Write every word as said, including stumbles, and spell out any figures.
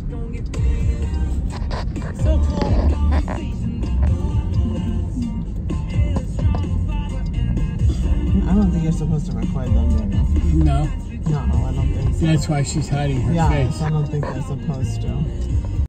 So cool. I don't think you're supposed to record them, Daniel. No. No, I don't think so. That's why she's hiding her yeah, face. I don't think they're supposed to.